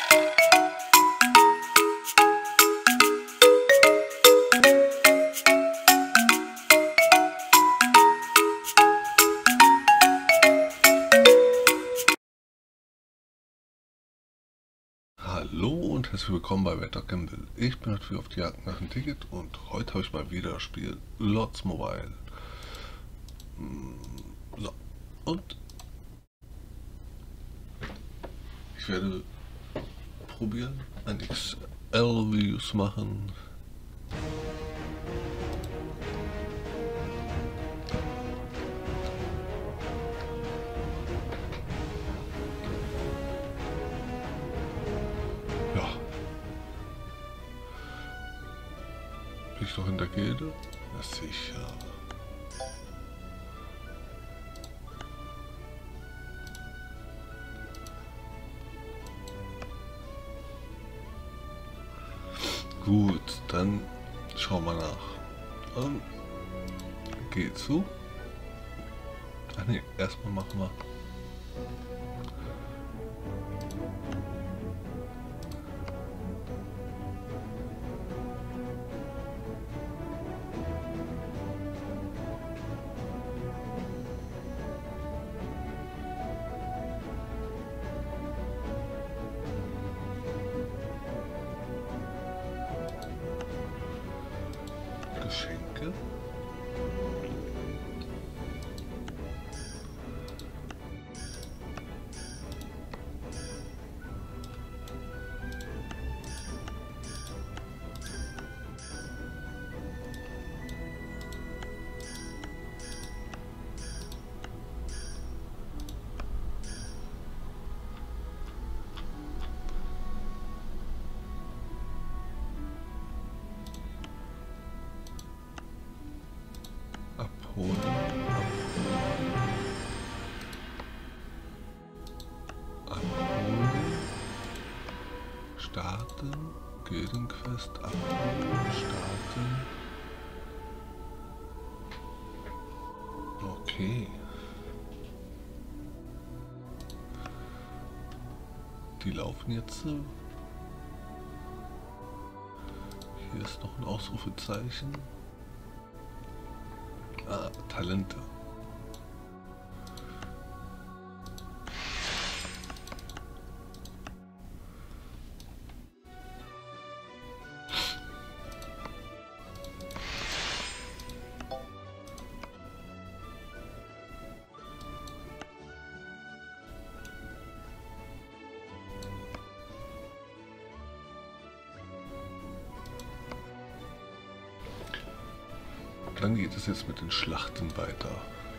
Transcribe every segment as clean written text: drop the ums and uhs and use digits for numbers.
Hallo und herzlich willkommen bei Wetter Gamble. Ich bin natürlich auf die Jagd nach dem Ticket und heute habe ich mal wieder das Spiel Lords Mobile. So, und ich werde probieren, ein XL-Videos machen. Bin ich noch in der Gilde? Ja, sicher. Gut, dann schauen wir nach. Geh zu. Ach ne, erstmal machen wir. Geschenke. Starten, Gildenquest abholen, starten. Okay. Die laufen jetzt. Hier ist noch ein Ausrufezeichen. Ah, Talente. Dann geht es jetzt mit den Schlachten weiter.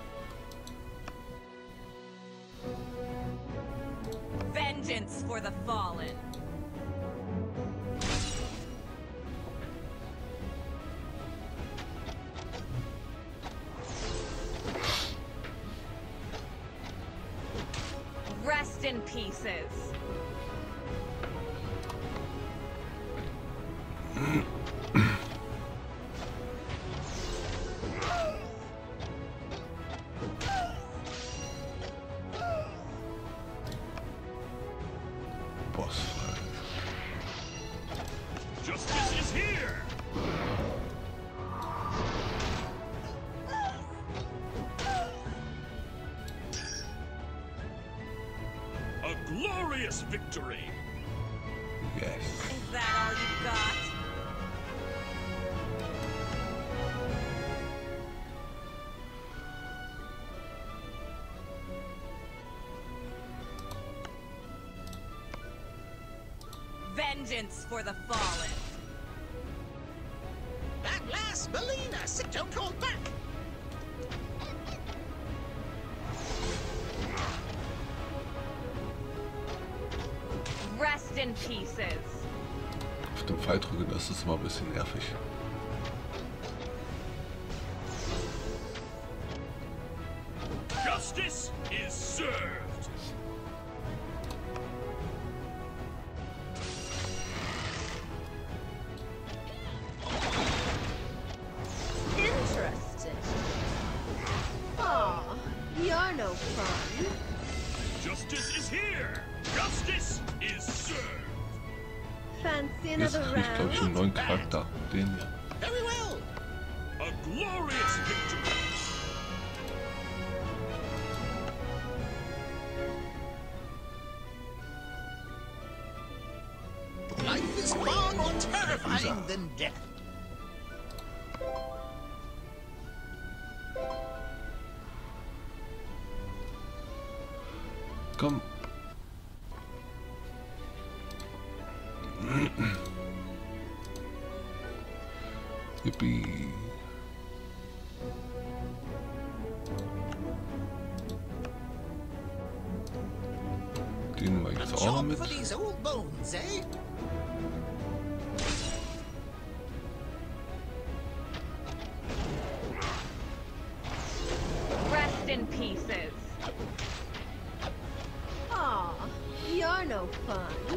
Vengeance for the fallen. Rest in pieces. Justice is here! A glorious victory! Yes. Is that all you got? Vengeance for the fallen. At last, Melina, don't hold back. Rest in pieces. Auf dem Pfeil drücken, das ist immer ein bisschen nervig. Justice is served! Interesting. Aw, you're no fun. Justice is here! Justice is served! Fancy Jetzt another kriege ich, glaube ich, einen round? neuen Charakter. Den hier. Very well. A glorious victory. Life is far more terrifying than death. Komm. Yippie. Den nehmen wir A jetzt auch noch job mit. for these old bones, eh? Rest in pieces. Aw, you're no fun.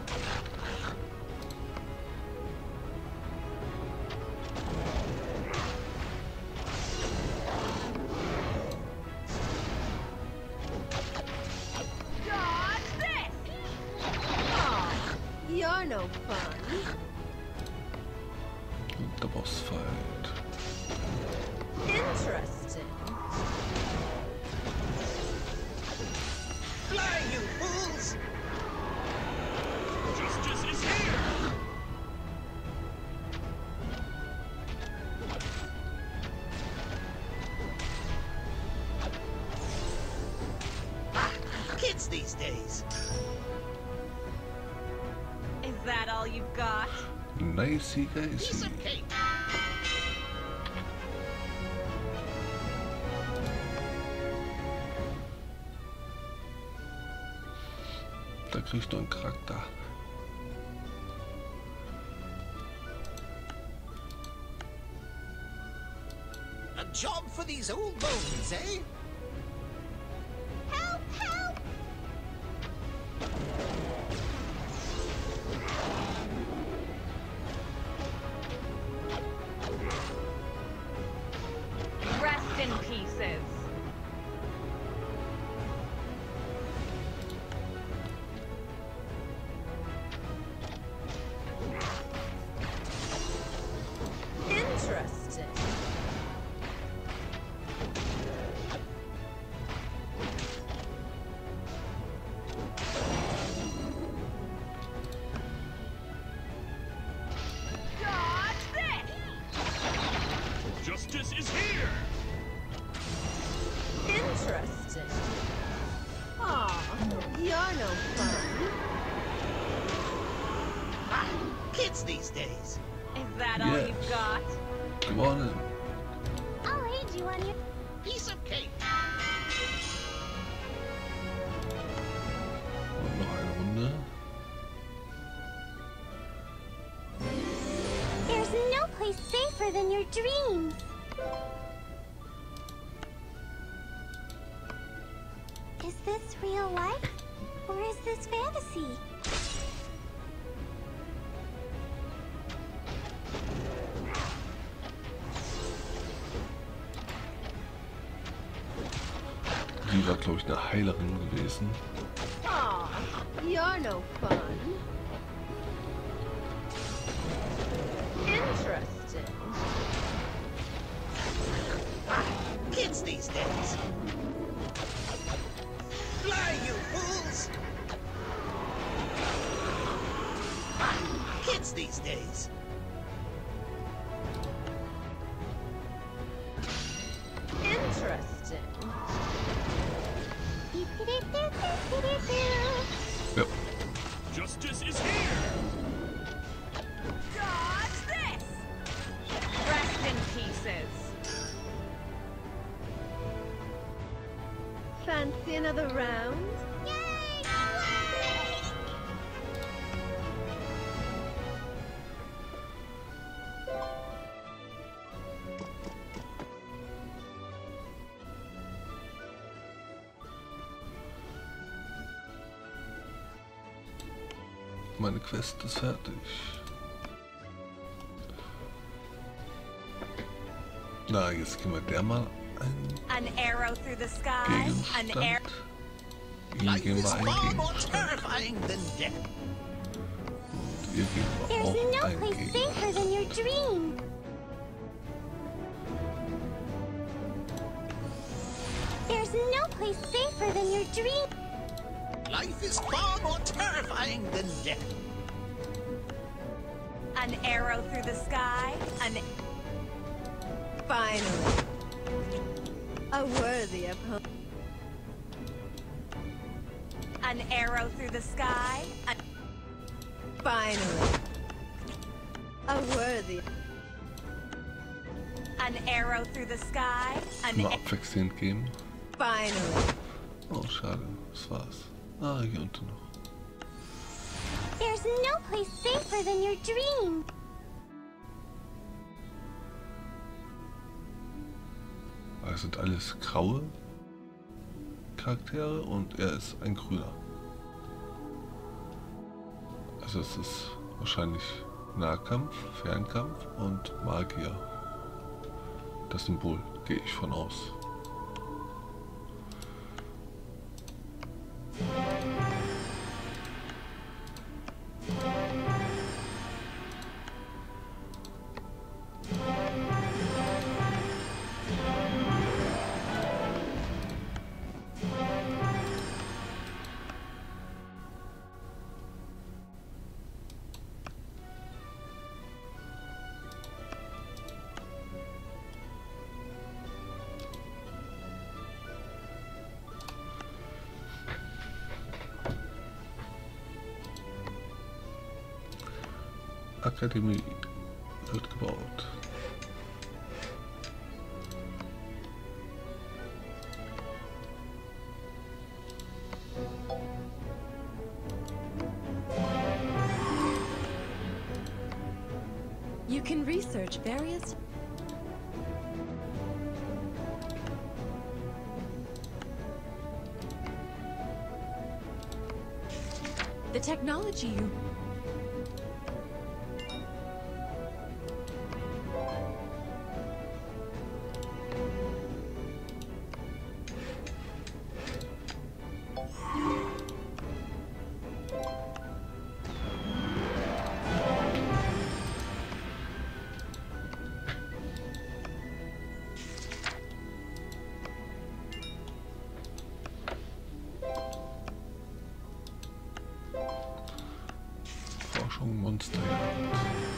Dodge this! Aw, you're no fun. Und der Bossfight. Interesting. Fly, you fools! Justice is here. Kids these days. Is that all you've got? Nicey Piece guysy. of cake. Da kriegst du einen Charakter. A job for these old bones, eh? Help, help! Rest in pieces. Interesting. Dodge this! Justice is here. Interesting. Aw, you're no fun. Kids these days. Is that all Yes. you've got? Gewonnen. I'll aid you on your... Piece of cake. Und noch eine Runde. There's no place safer than your dreams. Is this real life? Or is this fantasy? Die war, glaube ich, eine Heilerin gewesen. Aw, you're no fun. Interesting. Kids these days. Fly, you fools! Kids these days. Interesting. Ja. Justice is here. Dodge this! Rest in pieces. Fancy another round? Meine Quest ist fertig. Na, jetzt gehen wir der mal ein An arrow through the sky. An arrow. Gegenstand. Ihn Life gehen is wir einen far more Gegenstand. terrifying than death. Ihr gegenüber There's auch no ein place Gegner. safer than your dream. There's no place safer than your dream. Life is far more terrifying than death. An arrow through the sky. Finally. A worthy opponent. An arrow through the sky. Finally. A worthy. An arrow through the sky. Mal abwechselnd geben. Finally. Oh, schade. Das war's. Ah, hier unten noch. There's no place safer than your dream. Das sind alles graue Charaktere und er ist ein grüner. Also es ist wahrscheinlich Nahkampf, Fernkampf und Magier. Das Symbol, gehe ich von aus. Akademie wird gebaut. You can research various... The technology you... Forschung Monsterjagd.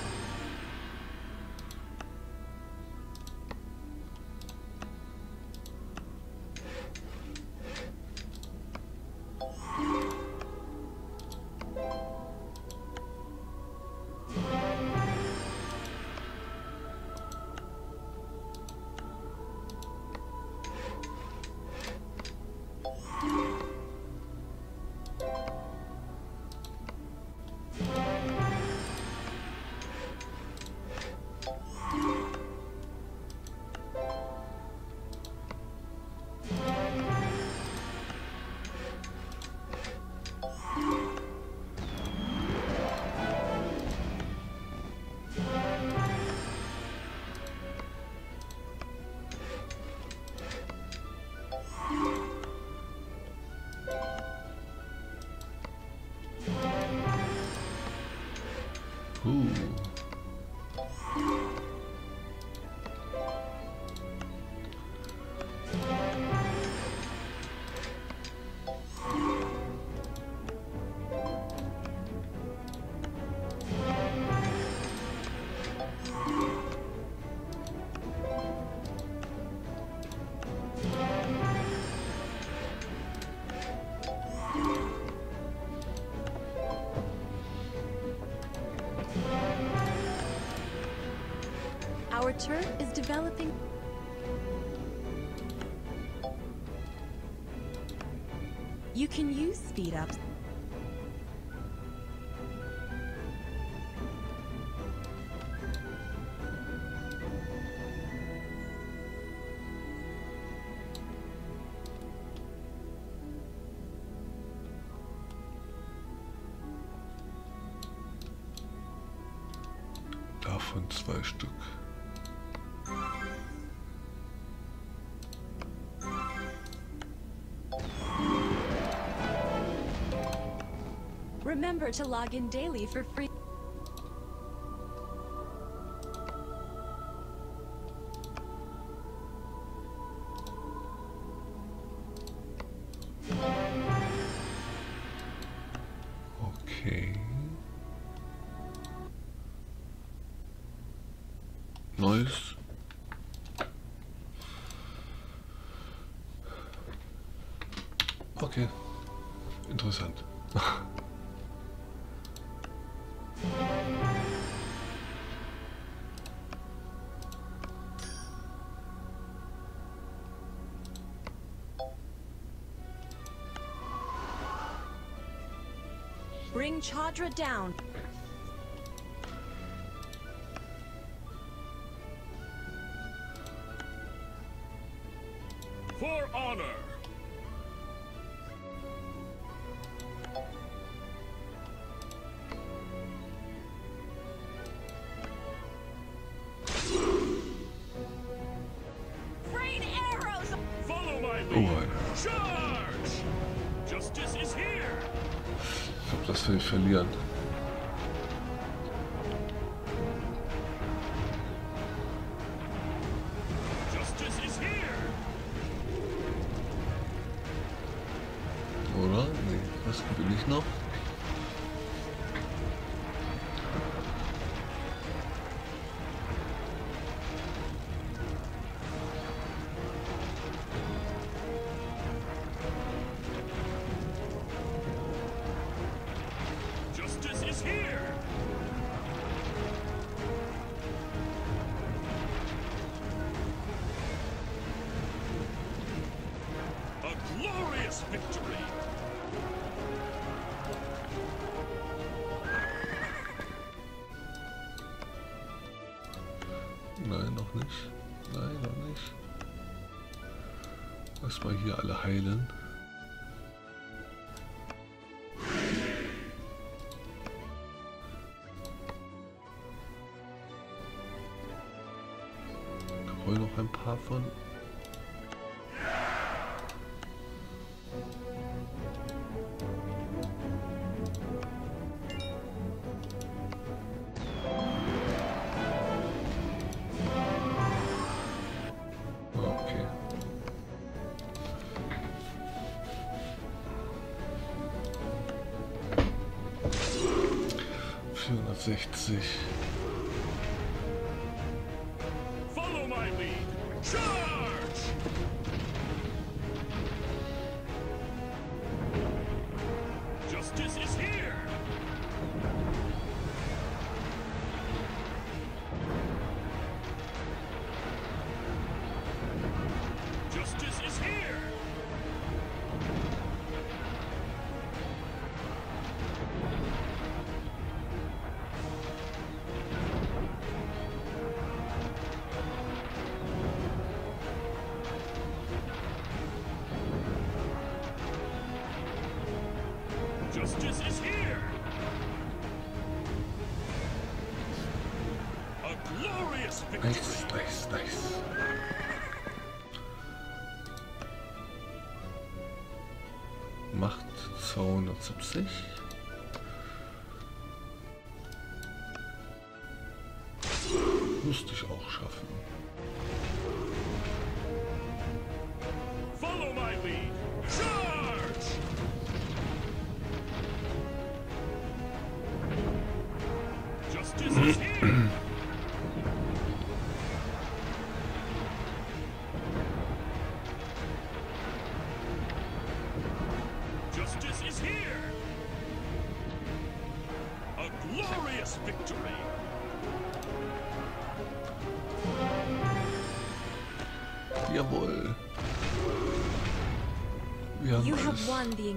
Our turf is developing... You can use speed-ups. Davon 2 Stück. Remember to log in daily for free. Okay. Neues. Okay. Interessant. Bring Chandra down. For honor. Rain arrows! Follow my Oh, lead. Alter. Charge! Justice is here. Ich glaube, das will ich verlieren. Justice is here. Oder? Nee, was bin ich noch? Justice is here. A glorious victory. Nein, noch nicht. Nein, noch nicht. Erstmal hier alle heilen. Ich hol noch ein paar von. Okay. Follow my lead. Charge! Justice is here. Justice is here. Justice is here. A glorious victory. Nice, nice, nice. Macht 270. Müsste ich auch schaffen. Follow my lead. Charge! Justice is here. Justice is here. A glorious victory. Jawohl. Wir haben You alles. have won the.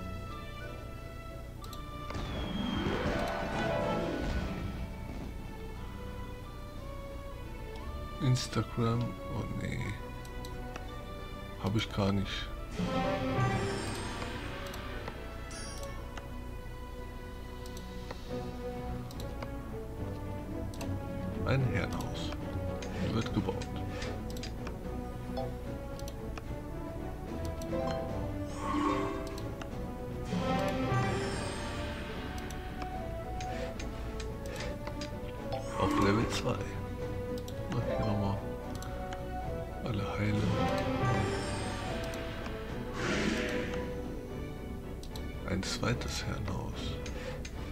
Instagram. Oh nee. Habe ich gar nicht. Ein Herrenhaus. Wird gebaut. Auf Level 2. Hier nochmal alle heilen. Ein zweites Herrenhaus.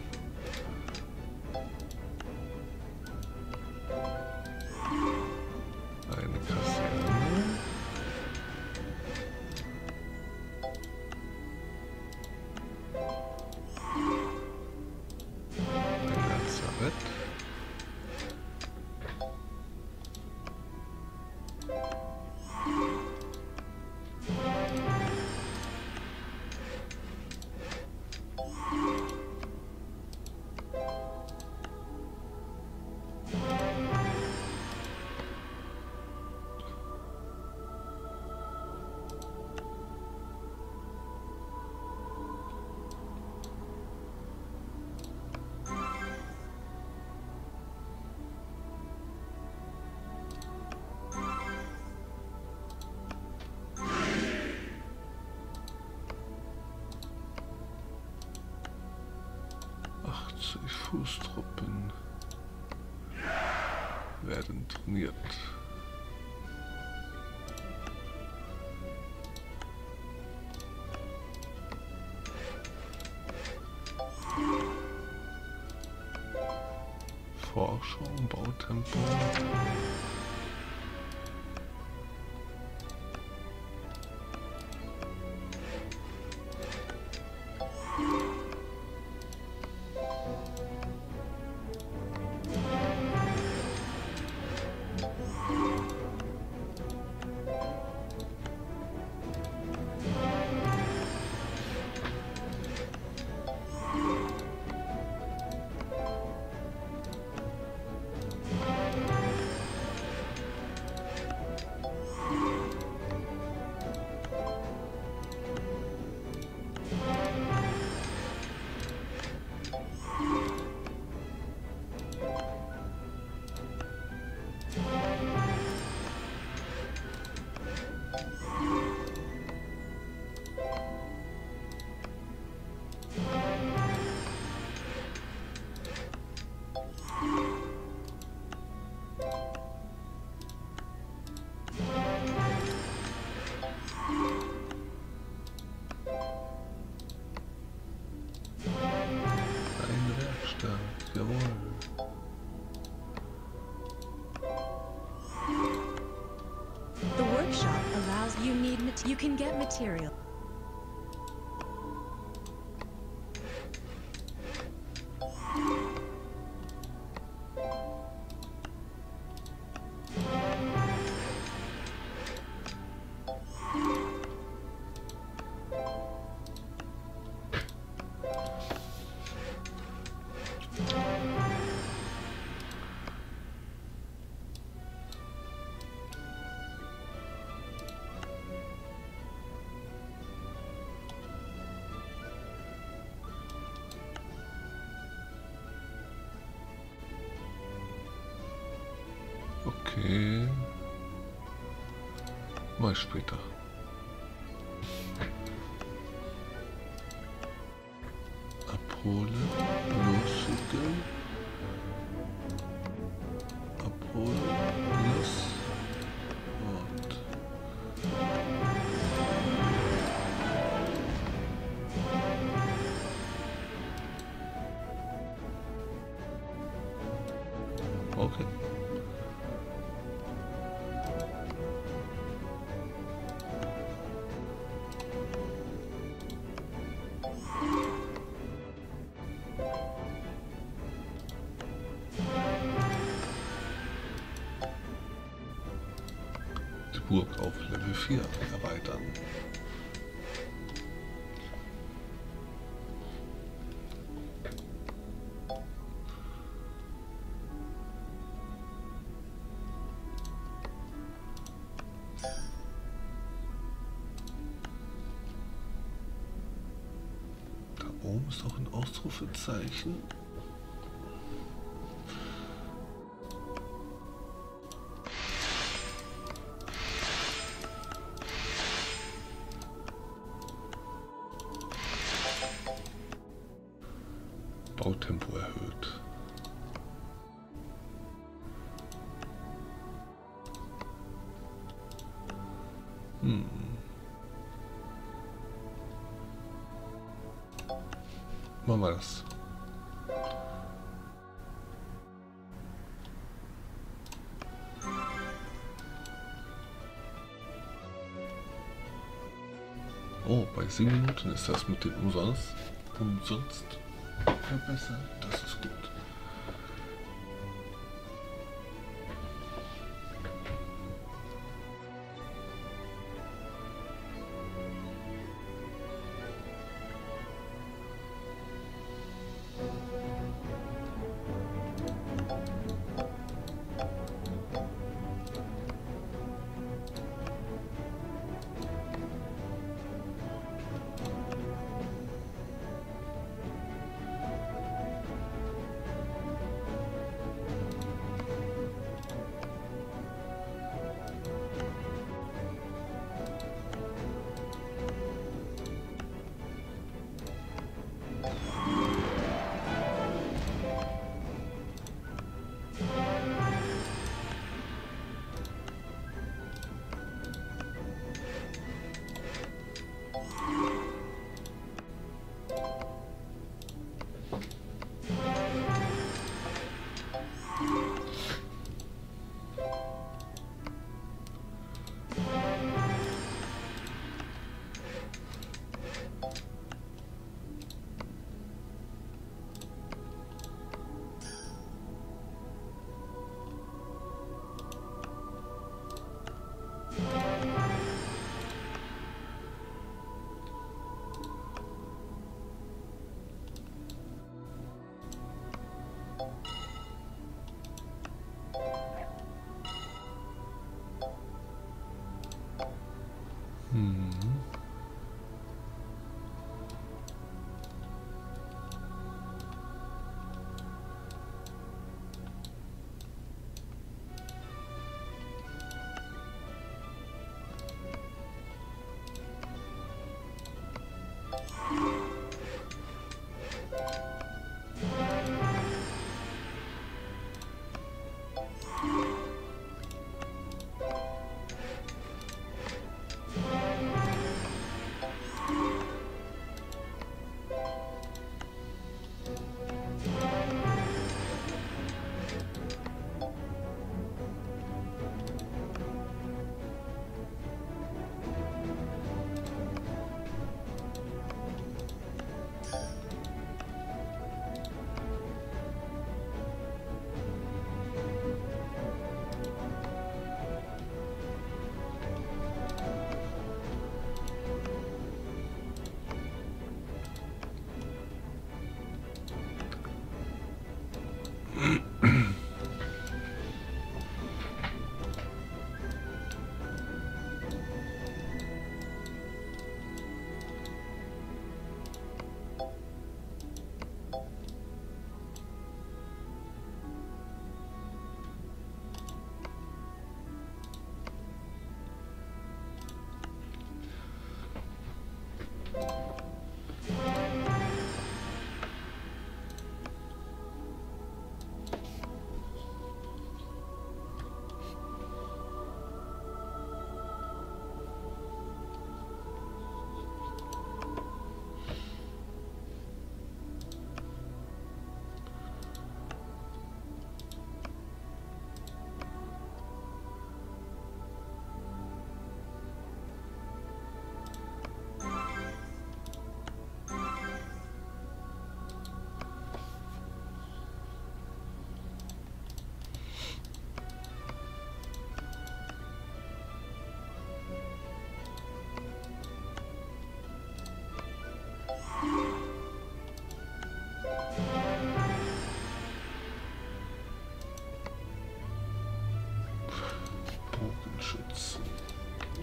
80 Fußtruppen werden trainiert. Forschung, Bautempo. The workshop allows you can get material. Okay. Mal später. Abholen, losschicken. Abholen, los. Und okay. Burg auf Level 4 erweitern. Da oben ist noch ein Ausrufezeichen. Bautempo erhöht. Machen wir das. Oh, bei 7 Minuten ist das mit dem umsonst verbessert. Das ist gut.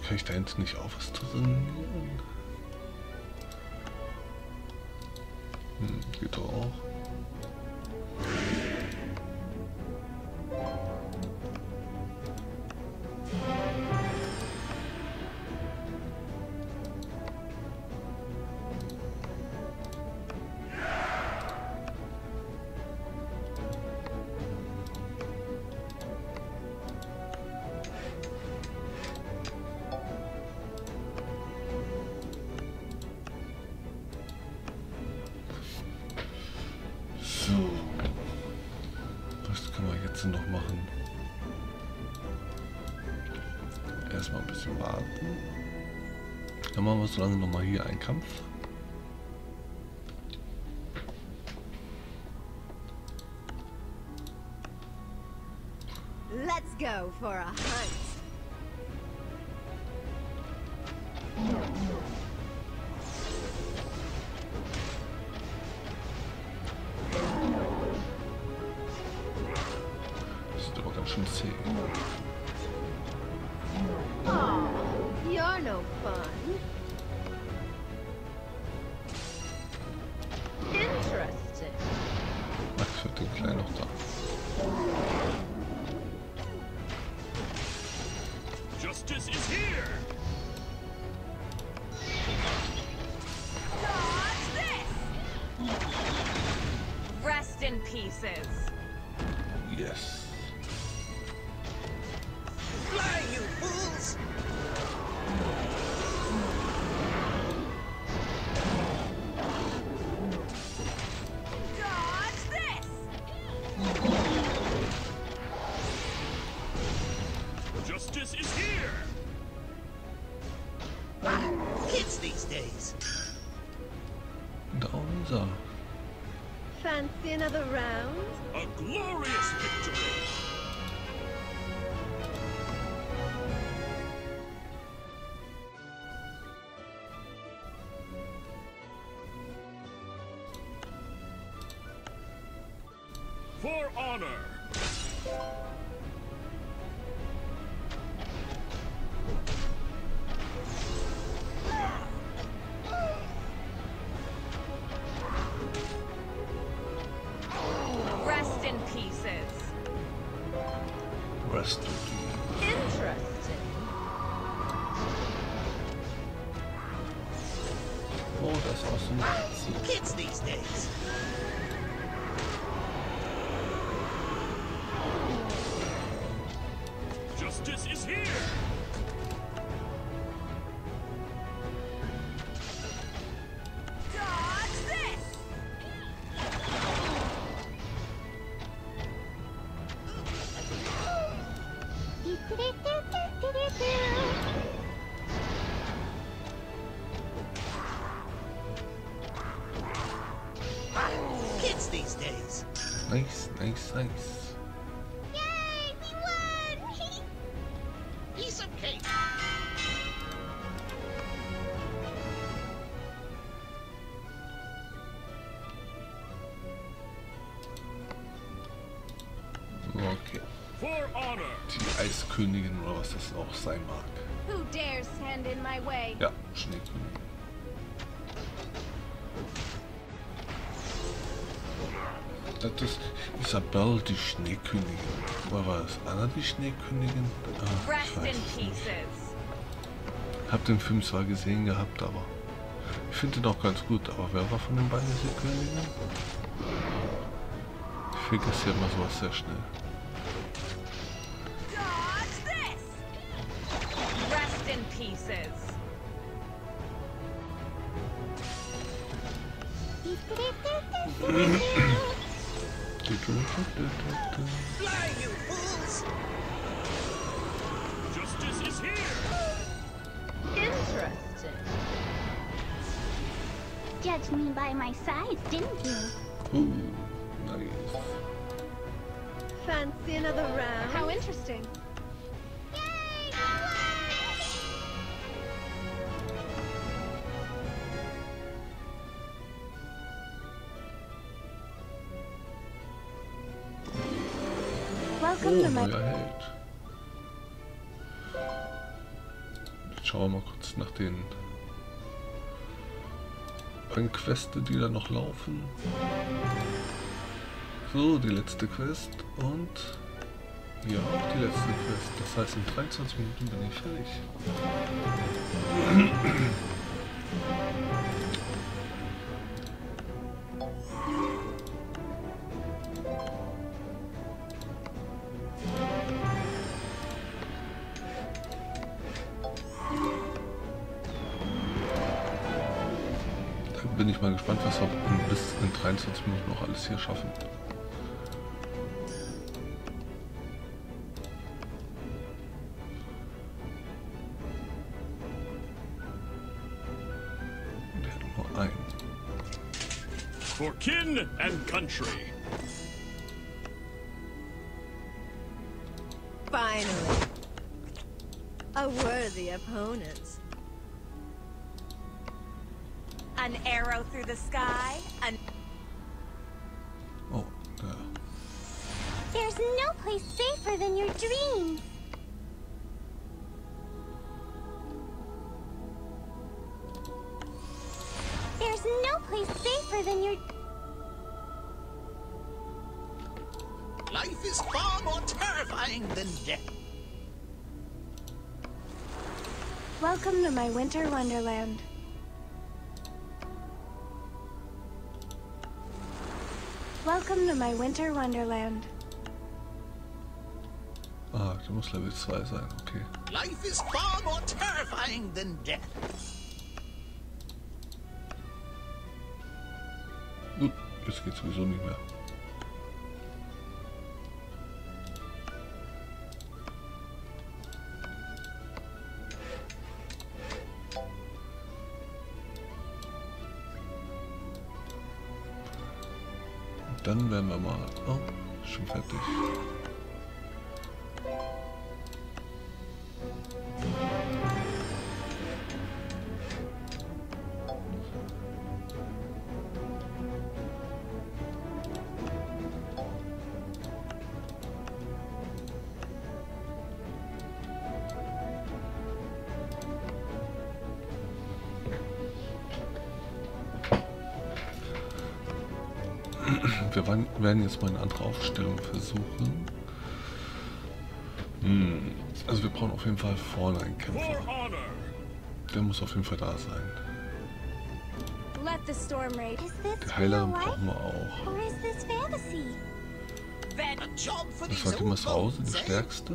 Kann ich da hinten nicht auch was trainieren? Geht doch auch. So, was können wir jetzt noch machen? Erstmal ein bisschen warten. Dann machen wir so lange nochmal hier einen Kampf. Let's go for a hunt. Das ist aber ganz schön zäh. Oh, you're no fun. Interesting. Ach, ich hab den Kleinen noch da. Justice is here! Dodge this! Rest in pieces. Yes. Fly, you fools! Dodge this! Justice is here! Kids these days. Da ist er. Fancy another round? A glorious victory! For honor! Rest in pieces. Rest of the... Interesting. Oh, das ist auch so ein... Kids these days. Justice is here! Dodge this! Kids these days. Nice, nice, nice. Yay! We won! Piece of cake. Okay. For honor! Die Eiskönigin oder was das auch sein mag. Who dares stand in my way? Ja, Schneekönigin. Das ist Isabelle, die Schneekönigin. Oder war das Anna, die Schneekönigin? Ah, ich Rest weiß in es nicht. pieces. Hab den Film zwar gesehen gehabt, aber ich finde den auch ganz gut. Aber wer war von den beiden die Königin? Ich vergesse ja immer sowas sehr schnell. Dodge this! Rest in pieces. Fly, you fools! Justice is here! Interesting. Judged me by my size, didn't you? Ooh, nice. Fancy another round? How interesting. Yay! Welcome Oh, to my... neuer Held. schauen wir mal kurz nach den Queste, die da noch laufen. So, die letzte Quest und ja, auch die letzte Quest. Das heißt, in 23 Minuten bin ich fertig. Bin ich mal gespannt, was wir bis in 23 Minuten noch alles hier schaffen. Der hat nur einen. For kin and country. Finally. A worthy opponent. An arrow through the sky, an Oh, da. There's no place safer than your dreams. There's no place safer than your... Life is far more terrifying than death. Welcome to my winter wonderland. Welcome to my winter wonderland. Ah, der muss Level 2 sein, okay. Life is far more terrifying than death. Jetzt geht's sowieso nicht mehr. Dann werden wir mal... Oh, schon fertig. Wir werden jetzt mal eine andere Aufstellung versuchen. Also wir brauchen auf jeden Fall vorne einen For Kämpfer. honor. Der muss auf jeden Fall da sein. Let the storm rage. Is this Die Heilerin real life? brauchen wir auch. Or is this fantasy? ven A job for Das these war die old Massause, die bones, eh? stärkste.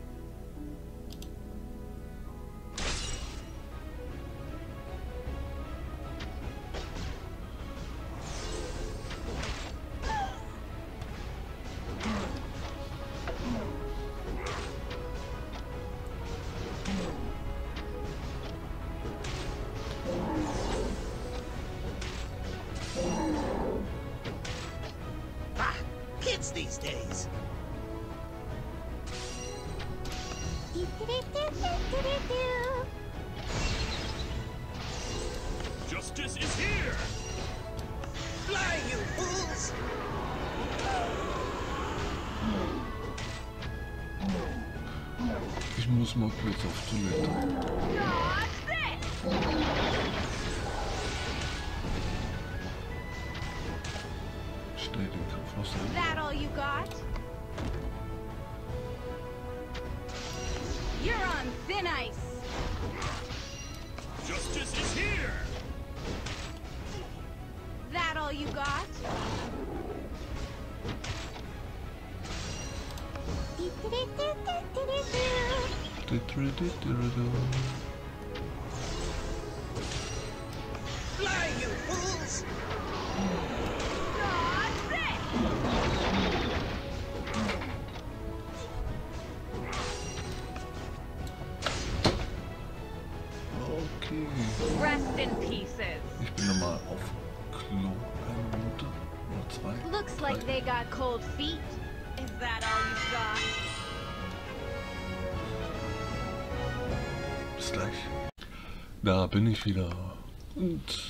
Ah, kids these days. Do-do-do-do-do-do-do. Justice is here. Fly, you fools! Ich muss mal kurz auf Toilette. dodge this! Schnell den Kampf noch so. That all you got? You're on thin ice. Justice is here. That all you got? Do-do-do-do-do-do-do. Fly, you fools! Dodge this! Okay. Rest in pieces. Ich bin nochmal auf Klo. Eine Minute oder zwei. Looks like drei. they got cold feet. Is that all you've got? Bis gleich. Da bin ich wieder. Und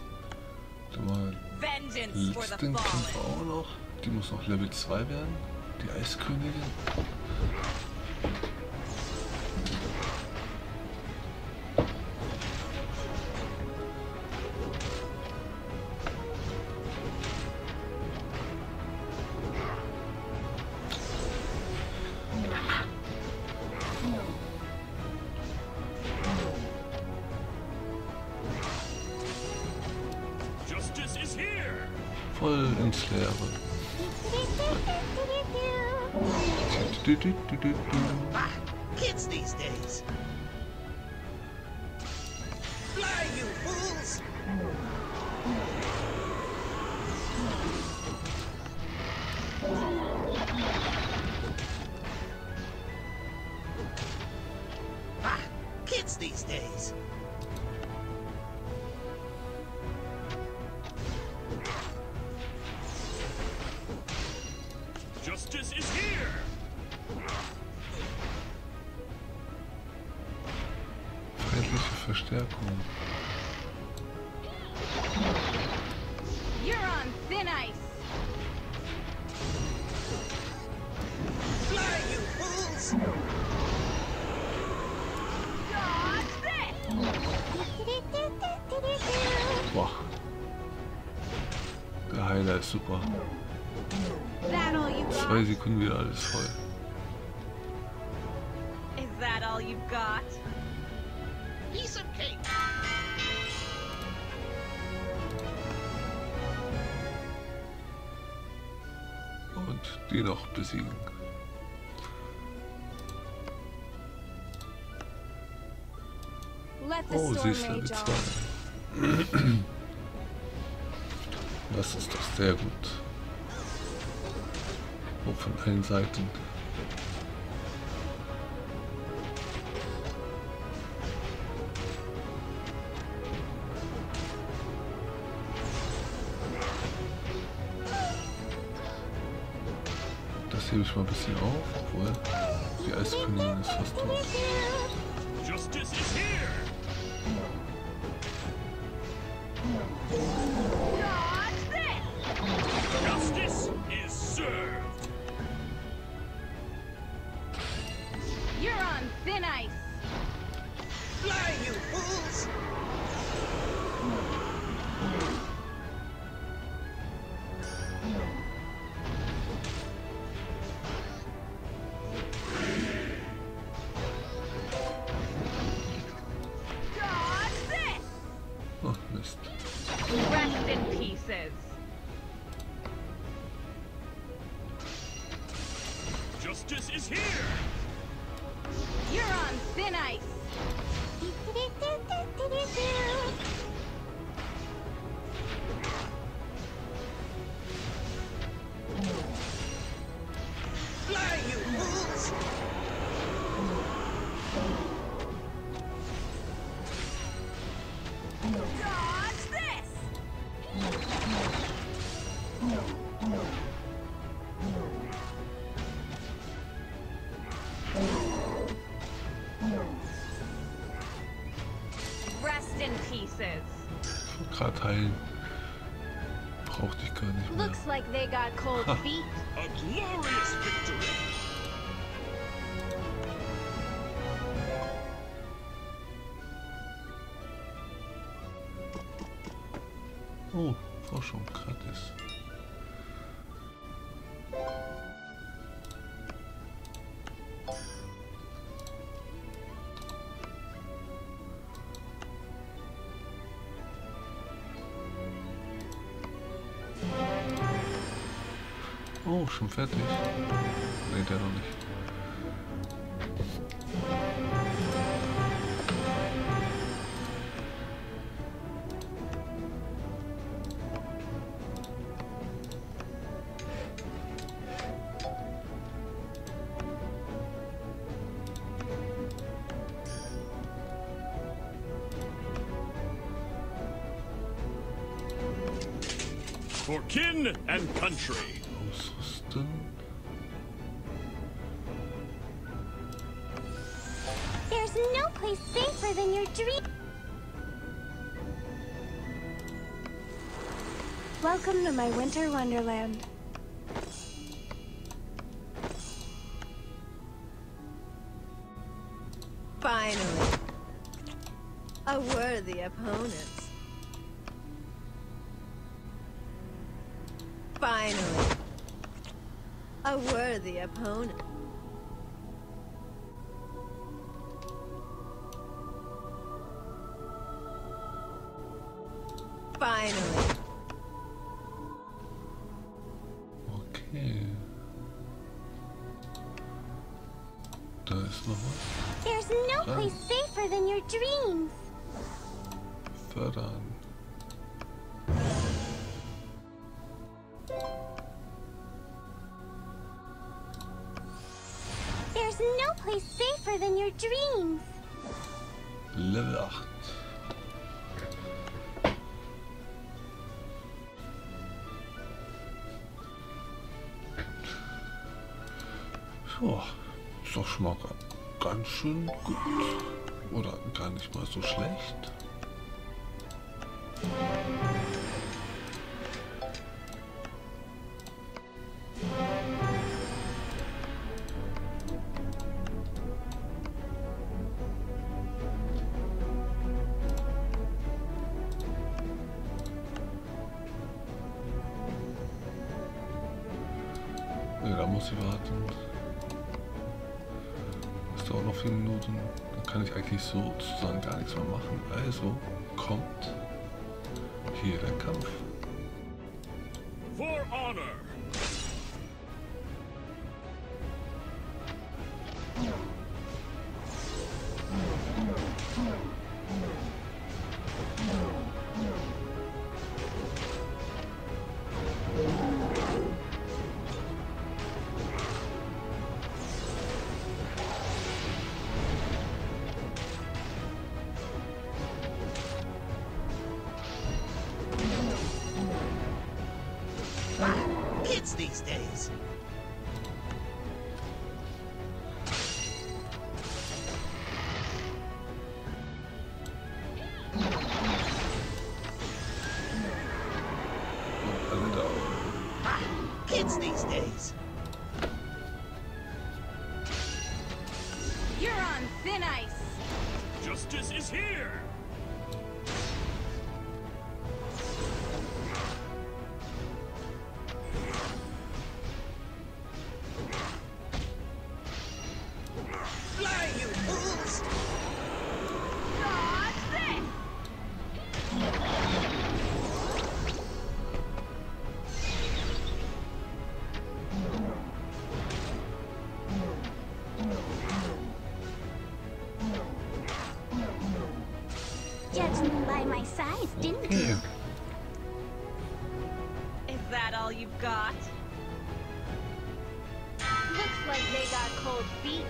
dann mal Vengeance for the letzten fallen. Kämpfer auch noch. Die muss noch Level 2 werden. Die Eiskönigin. Justice is here. Voll ins Leere. Ah, kids these days. Fly, you fools! Ah, kids these days. Justice is here. Feindliche Verstärkung. You're on thin ice. Fly, you fools! Dodge this. Boah. Der Heiler ist super. That all you 2 got? Sekunden wieder alles voll. Is that all you've got? Piece of cake. Und die noch besiegen. Let the Oh, sie storm ist Level rage 2. on. Das ist doch sehr gut. Oh, von allen Seiten. Das hebe ich mal ein bisschen auf, obwohl die Eiskönigin ist fast tot. Justice is here. Dodge this. Justice is served. You're on thin ice. Fly, you fools! Dodge this. Oh, Mist. Rest in pieces. Justice is here. You're on thin ice. Fly, you fools! Dodge this. Rest in pieces. Gerade heilen. Brauchte ich gar nicht mehr. Looks like they got cold feet. A glorious victory. Oh, Forschung, gratis. Oh, schon fertig? Ne, der noch nicht. For kin and country. Ausrüsten. There's no place safer than your dream. Welcome to my winter wonderland. A worthy opponent. Finally. A worthy opponent. Finally. Okay. Da ist noch was. There's no place safer than your dreams. Fördern. There's no place safer than your dreams. Level 8. Ja, ist doch schon mal ganz schön gut. Oder gar nicht mal so schlecht. Ja, da muss ich warten. Das dauert noch 4 Minuten. Dann kann ich eigentlich sozusagen gar nichts mehr machen. Also kommt hier der Kampf. For honor. Kids these days. Alle da. Kids these days. You're on thin ice. Justice is here. Fly, you fools! Dodge this! Judged me by my size, didn't you? Is that all you've got? Looks like they got cold feet.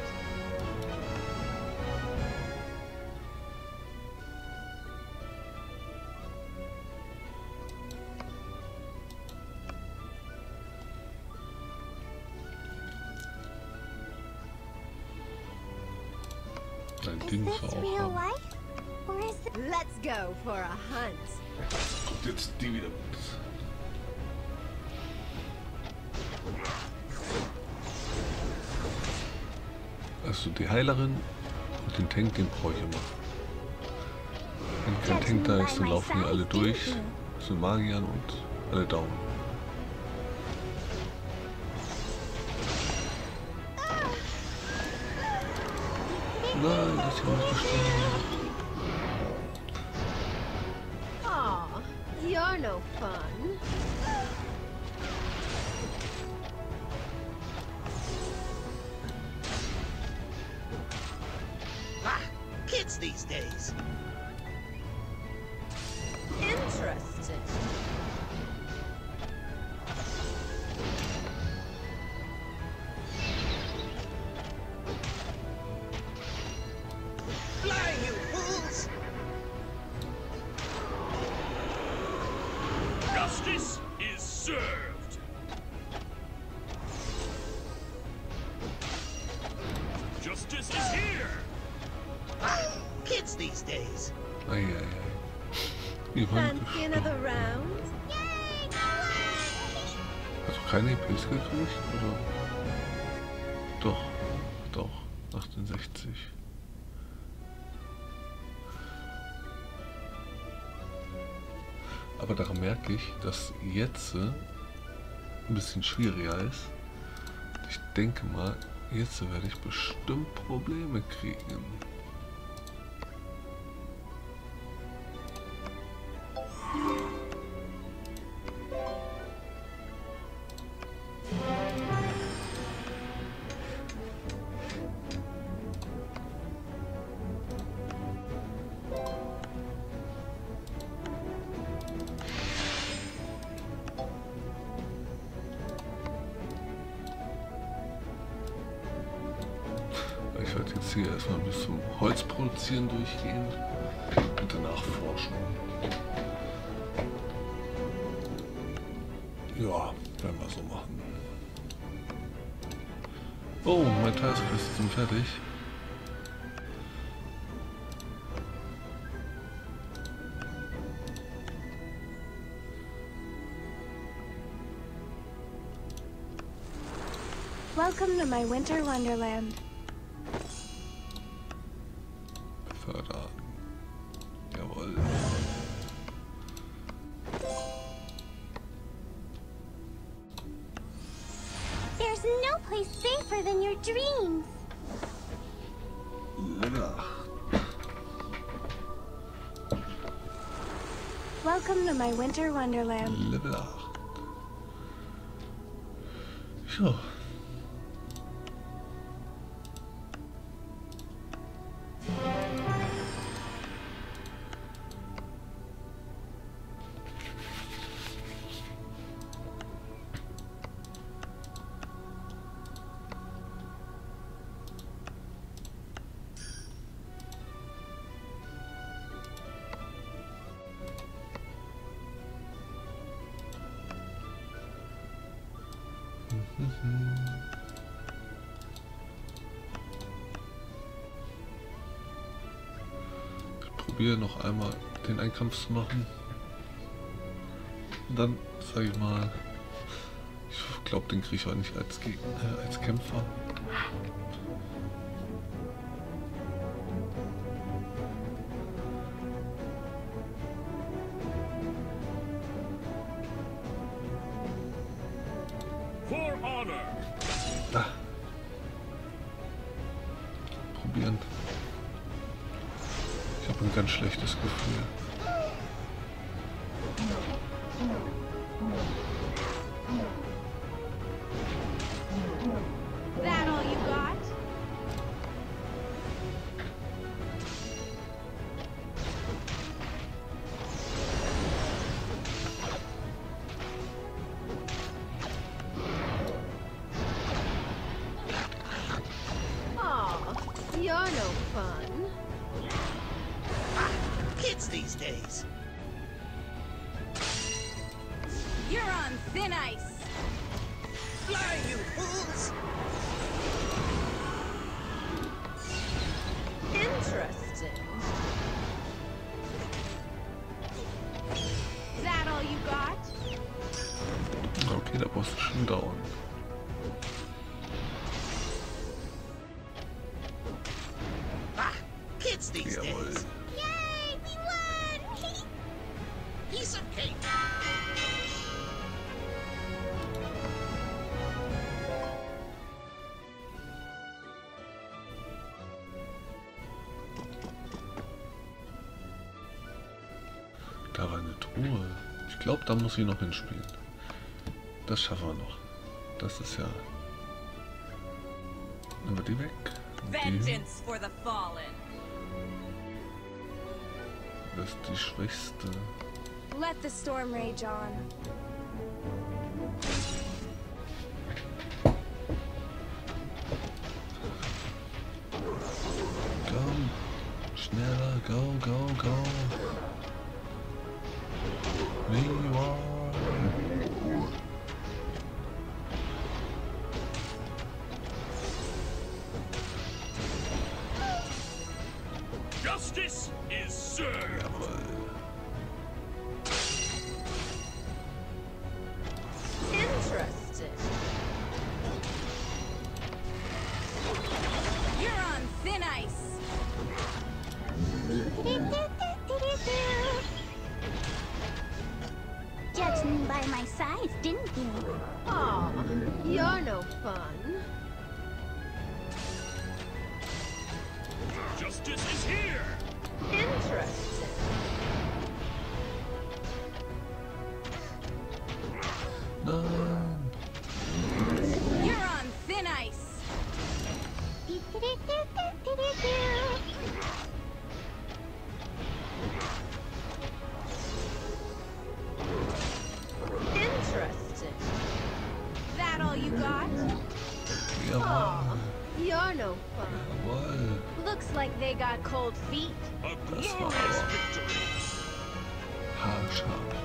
Dein Is Ding this ist auch real haben. life? Or is it... Let's go for a hunt. Kommt jetzt die wieder mit. Also die Heilerin und den Tank, den brauche ich immer. Wenn kein Tank da ist, dann laufen die alle durch. Das sind Magiern und alle down. Nein, das ist ja nicht gestorben. Aw, you're no fun. Ah, kids these days. Interesting. Fly, you fools! Justice is served. Justice is here. Ah, kids these days. Eieiei. Wie waren Fancy another round? Hast du keine EPs gekriegt? Oder? Doch, doch. 68. Aber daran merke ich, dass jetzt ein bisschen schwieriger ist. Ich denke mal, jetzt werde ich bestimmt Probleme kriegen. Ich werde jetzt hier erstmal bis zum Holzproduzieren durchgehen und danach forschen. Ja, werden wir so machen. Oh, mein Taskquest sind fertig. Welcome to my winter wonderland. Fördern. Jawohl. There's no place safer than your dreams. Level 8. Welcome to my winter wonderland. Level 8. Ja. Ich probiere noch einmal den Einkampf zu machen. Und dann sage ich mal, ich glaube, den kriege ich auch nicht als Gegner, als Kämpfer. For honor. Ah. Probieren. Ich habe ein ganz schlechtes Gefühl. That all you got? Aw, you're no fun. Kids these days. You're on thin ice. Fly, you fools! Interesting. That all you got? Okay, der Boss ist schon down. Ah, kids these Jawohl. days. Yay, we won! Piece of cake. Da war eine Truhe. Ich glaube, da muss ich noch hinspielen. Das schaffen wir noch. Das ist ja... Nehmen wir die weg. Und die Vengeance for the fallen. ist die schwächste. Let the storm rage on. Komm. Schneller. Go, go, go. We won. Justice is served. Jawohl. Interesting. You're on thin ice. by my side, didn't you? Aw, you're no fun. Justice is here! Interesting. Nein. You're on thin ice. Interesting. That all you got? Jawohl. Aw, you're no fun. Jawohl. Looks like they got cold feet. A Das war glorious aber victory! haarscharf.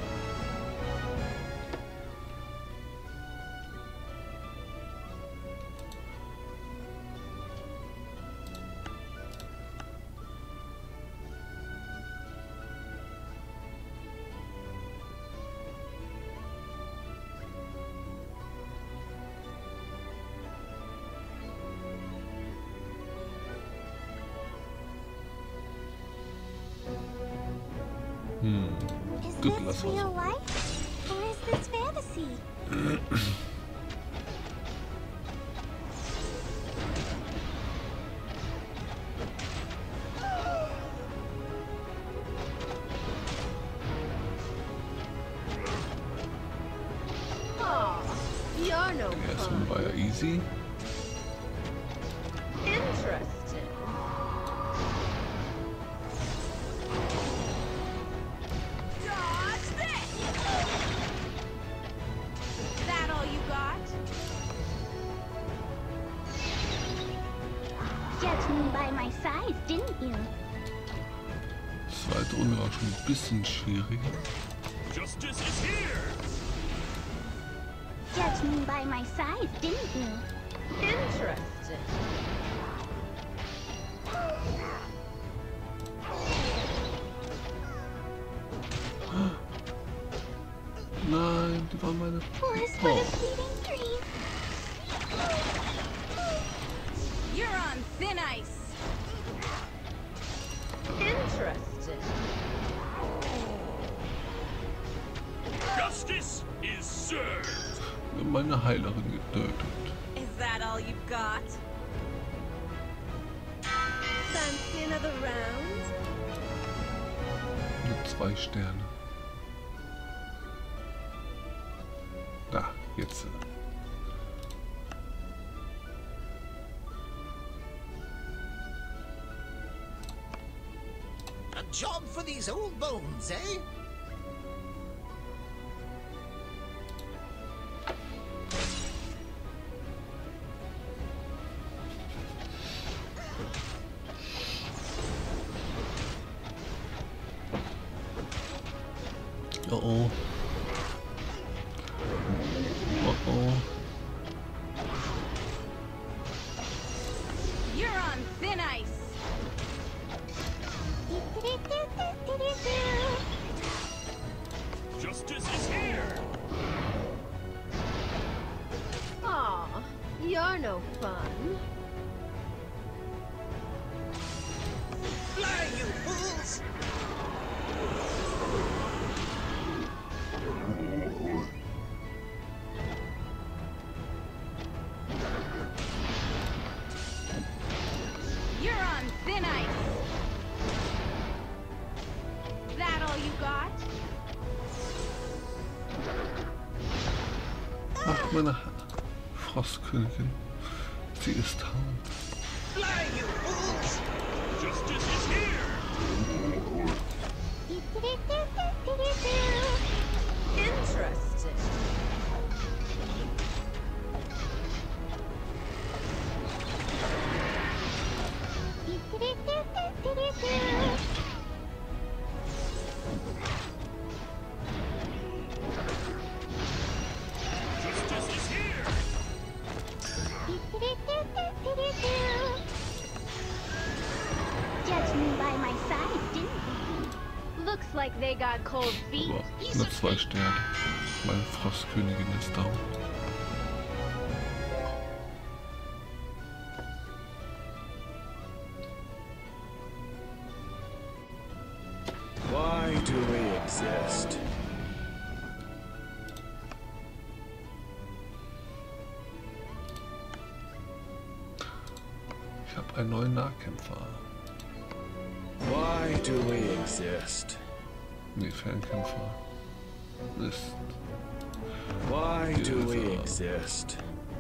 Is Gut, this lass mal real so. life? Or is this fantasy? Aw, you're no Der erste fun. war ja easy. Interesting. Dodge this! That all you got? Judge me by my size, didn't you? Zweite Runde war schon ein bisschen schwieriger. Justice is here! Judge me by my size, didn't you? Interesting. Nein, die waren meine... Forest for Oh. the fleeting dream. You're on thin ice. Interesting. Justice is served! Meine Heilerin getötet. Is that all you've got? Fancy another round? Nur 2 Sterne. Da, jetzt. A job for these old bones, eh? Oh oh. Oh oh. You're on thin ice. Justice is here! Aw, you're no fun. Fly, you fools! You're on thin ice. That all you got? Ach, meine Frostkönigin. Sie ist taub. Fly, you fools! Justice is here! Interesting. Justice is here! Judge me by my size, didn't you? Looks like they got cold feet. So, nur 2 Sterne. Meine Frostkönigin ist taub. Why do we exist? einen neuen Nahkämpfer. Why do we exist? Nee, Fernkämpfer. Mist. Why Hier do ist we er. exist?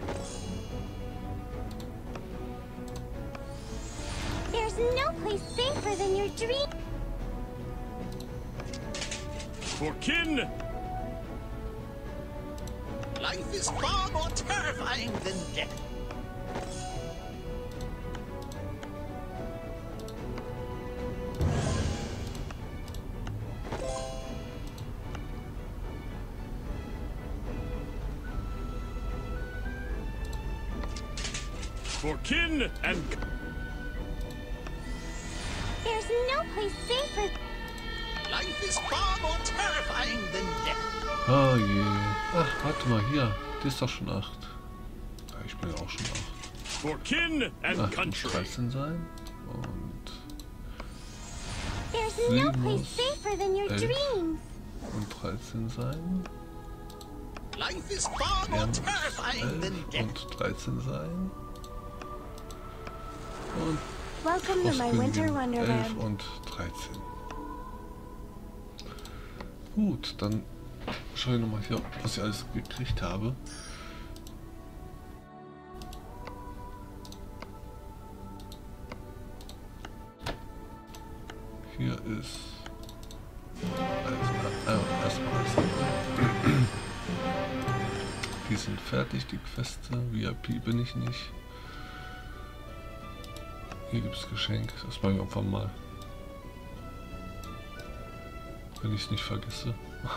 There's no place safer than your dream. For kin! Life is far more terrifying than death. For kin and... There's no place safer. Life is far more terrifying than death. Oh je. Ach, warte mal, hier. Die ist doch schon 8. Ja, ich bin ja auch schon 8. For kin and Ach, muss country! 13 sein. Und There's Sie no place muss safer than your 11 dreams. und 13 sein. Life is far Er more muss terrifying than 11 death. und 13 sein. Und Welcome to my winter Frostkönigin 11 wonderland. und 13. Gut, dann schaue ich nochmal hier, was ich alles gekriegt habe. Hier ist erstmal alles. Die sind fertig, die Queste. VIP bin ich nicht. Hier gibt es Geschenk. Das mache ich irgendwann mal. Wenn ich es nicht vergesse.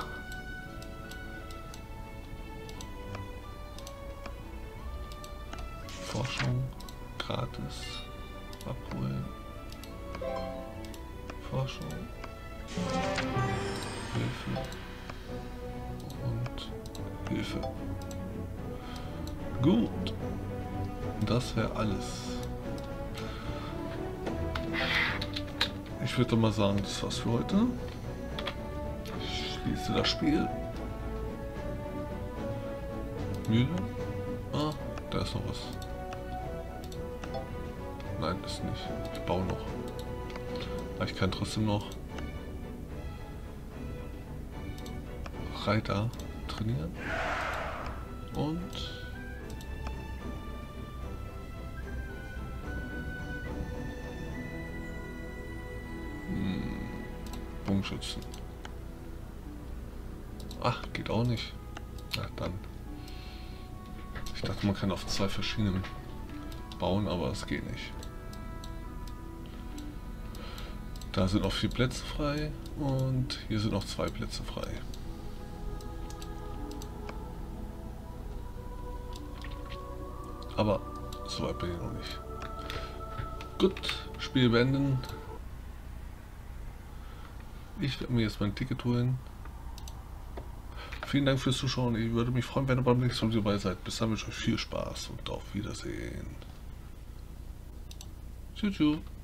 Forschung gratis abholen. Forschung. Hilfe. Und Hilfe. Gut. Das wäre alles. Ich würde mal sagen, das war's für heute. Ich schließe das Spiel. Mühle. Ah, da ist noch was. Nein, ist nicht. Ich baue noch. Aber ich kann trotzdem noch Reiter trainieren. Und Bogenschützen. Ach, geht auch nicht. Na dann. Ich dachte, man kann auf 2 verschiedenen bauen, aber es geht nicht. Da sind noch 4 Plätze frei und hier sind noch 2 Plätze frei. Aber so weit bin ich noch nicht. Gut, Spiel beenden. Ich werde mir jetzt mein Ticket holen. Vielen Dank fürs Zuschauen. Ich würde mich freuen, wenn ihr beim nächsten Mal dabei seid. Bis dann wünsche ich euch viel Spaß und auf Wiedersehen. Tschüss.